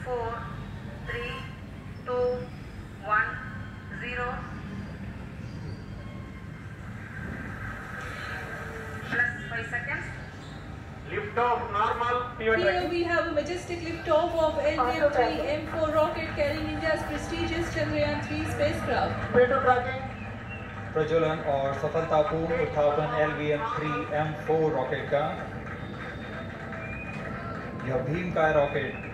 4, 3, 2, 1, 0. Plus 5 seconds. Liftoff normal. Here we have a majestic liftoff of LVM-3 M4 rocket carrying India's prestigious Chandrayaan-3 spacecraft. Veto tracking. प्रज्वलन और सफलतापूर्ण उत्थापन LVM-3 M4 rocket का। यह भीमकाय rocket